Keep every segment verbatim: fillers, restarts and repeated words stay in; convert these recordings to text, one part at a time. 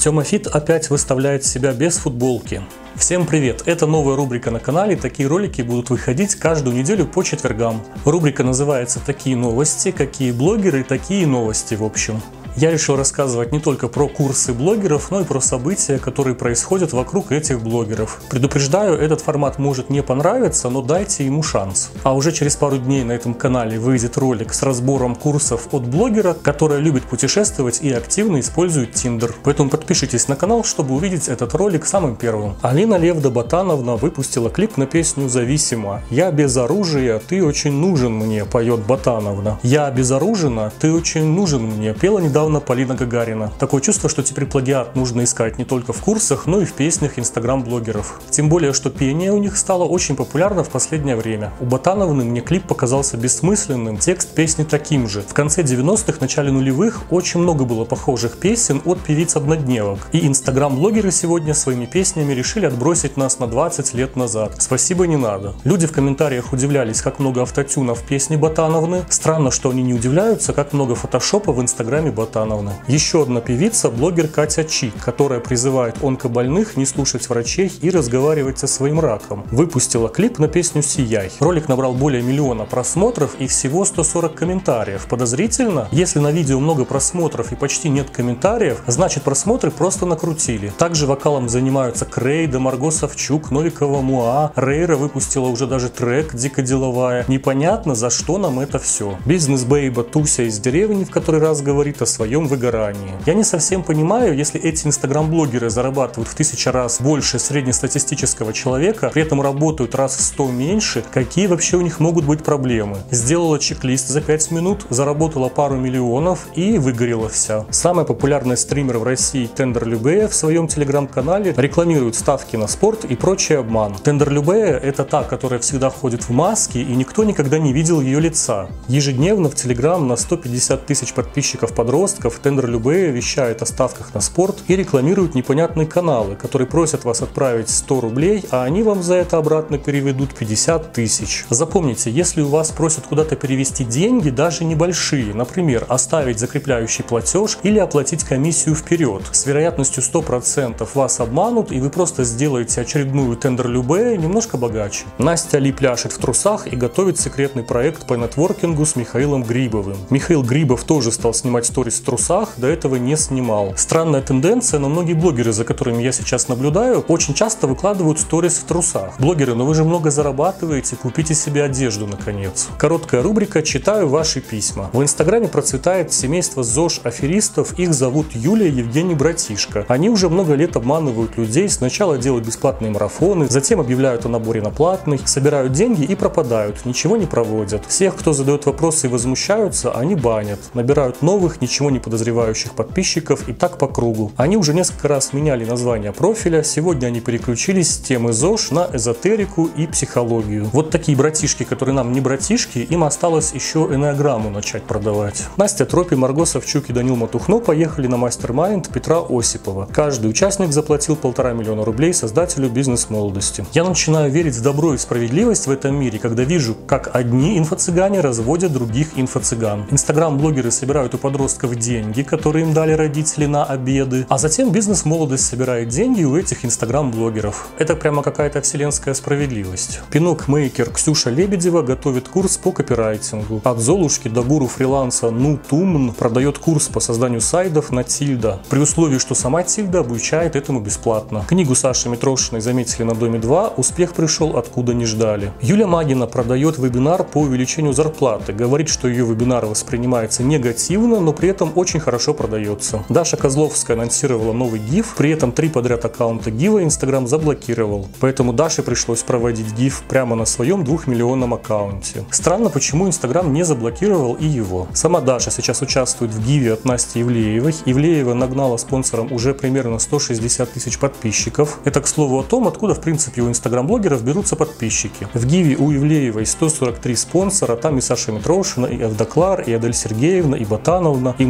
Тёма Фит опять выставляет себя без футболки. Всем привет! Это новая рубрика на канале. Такие ролики будут выходить каждую неделю по четвергам. Рубрика называется «Такие новости», какие блогеры, такие новости в общем. Я решил рассказывать не только про курсы блогеров, но и про события, которые происходят вокруг этих блогеров. Предупреждаю, этот формат может не понравиться, но дайте ему шанс. А уже через пару дней на этом канале выйдет ролик с разбором курсов от блогера, который любит путешествовать и активно использует Tinder. Поэтому подпишитесь на канал, чтобы увидеть этот ролик самым первым. Алина Левда-Ботановна выпустила клип на песню «Зависима». «Я без оружия, ты очень нужен мне», поет Ботановна. «Я обезоружена, ты очень нужен мне», пела недавно Полина Гагарина. Такое чувство, что теперь плагиат нужно искать не только в курсах, но и в песнях инстаграм-блогеров. Тем более, что пение у них стало очень популярно в последнее время. У Ботановны мне клип показался бессмысленным, текст песни таким же. В конце девяностых, начале нулевых очень много было похожих песен от певиц-однодневок. И инстаграм-блогеры сегодня своими песнями решили отбросить нас на двадцать лет назад. Спасибо, не надо. Люди в комментариях удивлялись, как много автотюна в песне Ботановны. Странно, что они не удивляются, как много фотошопа в инстаграме Ботановны. Еще одна певица, блогер Катя Чи, которая призывает онкобольных не слушать врачей и разговаривать со своим раком, выпустила клип на песню «Сияй». Ролик набрал более миллиона просмотров и всего сто сорок комментариев. Подозрительно? Если на видео много просмотров и почти нет комментариев, значит просмотры просто накрутили. Также вокалом занимаются Крейда, Марго Савчук, Новикова Муа, Рейра выпустила уже даже трек «Дико деловая». Непонятно, за что нам это все. Бизнес-бейба Туся из деревни в который раз говорит о своем выгорании. Я не совсем понимаю, если эти инстаграм-блогеры зарабатывают в тысячу раз больше среднестатистического человека, при этом работают раз в сто меньше, какие вообще у них могут быть проблемы? Сделала чек-лист за пять минут, заработала пару миллионов и выгорела вся. Самый популярный стример в России Тендерлюбе в своем телеграм-канале рекламирует ставки на спорт и прочий обман. Тендерлюбе — это та, которая всегда ходит в маске и никто никогда не видел ее лица. Ежедневно в телеграм на сто пятьдесят тысяч подписчиков подростков Тендерлюбе вещает о ставках на спорт и рекламирует непонятные каналы, которые просят вас отправить сто рублей, а они вам за это обратно переведут пятьдесят тысяч. Запомните, если у вас просят куда-то перевести деньги, даже небольшие, например, оставить закрепляющий платеж или оплатить комиссию вперед, с вероятностью сто процентов вас обманут и вы просто сделаете очередную Тендерлюбе немножко богаче. Настя Ли пляшет в трусах и готовит секретный проект по нетворкингу с Михаилом Грибовым. Михаил Грибов тоже стал снимать сторис в трусах, до этого не снимал. Странная тенденция, но многие блогеры, за которыми я сейчас наблюдаю, очень часто выкладывают сторис в трусах. Блогеры, но вы же много зарабатываете, купите себе одежду наконец. Короткая рубрика «Читаю ваши письма». В инстаграме процветает семейство ЗОЖ-аферистов, их зовут Юлия, Евгений, Братишка. Они уже много лет обманывают людей, сначала делают бесплатные марафоны, затем объявляют о наборе на платный, собирают деньги и пропадают, ничего не проводят. Всех, кто задает вопросы и возмущаются, они банят, набирают новых, ничего не подозревающих подписчиков и так по кругу. Они уже несколько раз меняли название профиля, сегодня они переключились с темы ЗОЖ на эзотерику и психологию. Вот такие братишки, которые нам не братишки, им осталось еще энеограмму начать продавать. Настя Тропи, Марго Савчук и Данил Матухно поехали на мастер-майнд Петра Осипова. Каждый участник заплатил полтора миллиона рублей создателю бизнес-молодости. Я начинаю верить в добро и справедливость в этом мире, когда вижу, как одни инфо-цыгане разводят других инфо-цыган. Инстаграм-блогеры собирают у подростков деньги, которые им дали родители на обеды, а затем бизнес-молодость собирает деньги у этих инстаграм-блогеров. Это прямо какая-то вселенская справедливость. Пинок-мейкер Ксюша Лебедева готовит курс по копирайтингу. От Золушки до гуру фриланса Ну Тумн продает курс по созданию сайтов на Тильда, при условии, что сама Тильда обучает этому бесплатно. Книгу Саши Митрошиной заметили на Доме два, успех пришел откуда не ждали. Юля Магина продает вебинар по увеличению зарплаты, говорит, что ее вебинар воспринимается негативно, но при этом очень хорошо продается. Даша Козловская анонсировала новый гиф, при этом три подряд аккаунта гива Инстаграм заблокировал, поэтому Даше пришлось проводить гиф прямо на своем двухмиллионном аккаунте. Странно, почему Инстаграм не заблокировал и его. Сама Даша сейчас участвует в гиве от Насти Ивлеевой. Ивлеева нагнала спонсором уже примерно сто шестьдесят тысяч подписчиков. Это, к слову, о том, откуда в принципе у инстаграм-блогеров берутся подписчики. В гиве у Ивлеевой сто сорок три спонсора, там и Саша Митрошина, и Эвдоклар, и Адель Сергеевна, и Ботановна, и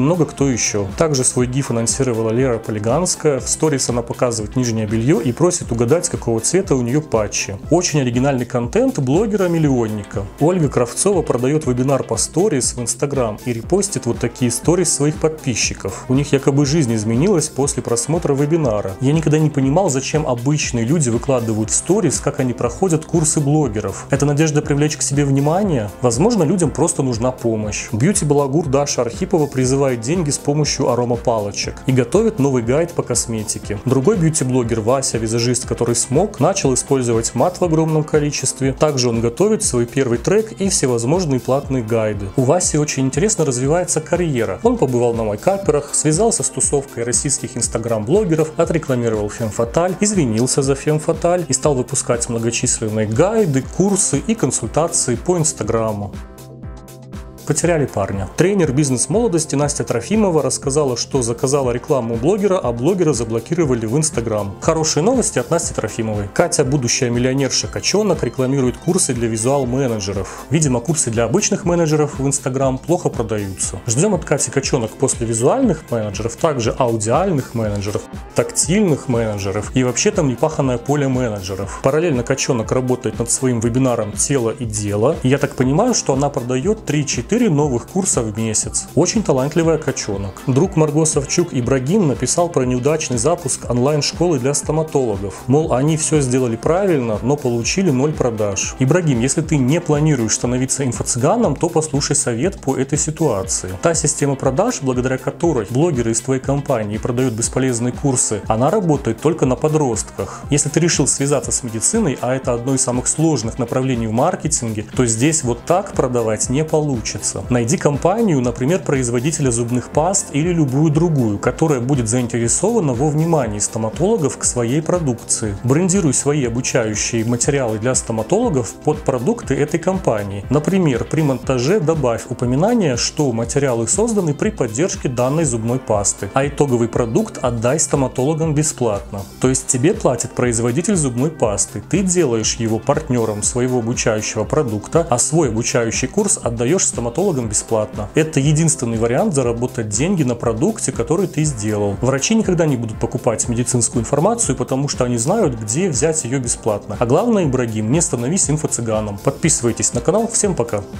много кто еще. Также свой гиф анонсировала Лера Полиганская. В сторис она показывает нижнее белье и просит угадать, какого цвета у нее патчи. Очень оригинальный контент блогера-миллионника. Ольга Кравцова продает вебинар по сторис в Инстаграм и репостит вот такие сторис своих подписчиков. У них якобы жизнь изменилась после просмотра вебинара. Я никогда не понимал, зачем обычные люди выкладывают в сторис, как они проходят курсы блогеров. Это надежда привлечь к себе внимание? Возможно, людям просто нужна помощь. Бьюти-балагур Даша Архипова призывает деньги с помощью аромапалочек и готовит новый гайд по косметике. Другой бьюти-блогер Вася, визажист, который смог, начал использовать мат в огромном количестве. Также он готовит свой первый трек и всевозможные платные гайды. У Васи очень интересно развивается карьера. Он побывал на майкаперах, связался с тусовкой российских инстаграм-блогеров, отрекламировал Фемфаталь, извинился за Фемфаталь и стал выпускать многочисленные гайды, курсы и консультации по инстаграму. Потеряли парня. Тренер бизнес-молодости Настя Трофимова рассказала, что заказала рекламу у блогера, а блогера заблокировали в Инстаграм. Хорошие новости от Насти Трофимовой. Катя, будущая миллионерша Качонок, рекламирует курсы для визуал-менеджеров. Видимо, курсы для обычных менеджеров в Инстаграм плохо продаются. Ждем от Кати Качонок после визуальных менеджеров, также аудиальных менеджеров, тактильных менеджеров и вообще там непаханное поле менеджеров. Параллельно Качонок работает над своим вебинаром «Тело и дело». И я так понимаю, что она продает три-четыре новых курса в месяц. Очень талантливая Качонок. Друг Марго Савчук Ибрагим написал про неудачный запуск онлайн-школы для стоматологов. Мол, они все сделали правильно, но получили ноль продаж. Ибрагим, если ты не планируешь становиться инфо-цыганом, то послушай совет по этой ситуации. Та система продаж, благодаря которой блогеры из твоей компании продают бесполезные курсы, она работает только на подростках. Если ты решил связаться с медициной, а это одно из самых сложных направлений в маркетинге, то здесь вот так продавать не получится. Найди компанию, например, производителя зубных паст или любую другую, которая будет заинтересована во внимании стоматологов к своей продукции. Брендируй свои обучающие материалы для стоматологов под продукты этой компании. Например, при монтаже добавь упоминание, что материалы созданы при поддержке данной зубной пасты, а итоговый продукт отдай стоматологам бесплатно. То есть тебе платит производитель зубной пасты, ты делаешь его партнером своего обучающего продукта, а свой обучающий курс отдаешь стоматологам бесплатно. Это единственный вариант заработать деньги на продукте, который ты сделал. Врачи никогда не будут покупать медицинскую информацию, потому что они знают, где взять ее бесплатно. А главное, Ибрагим, не становись инфо-цыганом. Подписывайтесь на канал. Всем пока!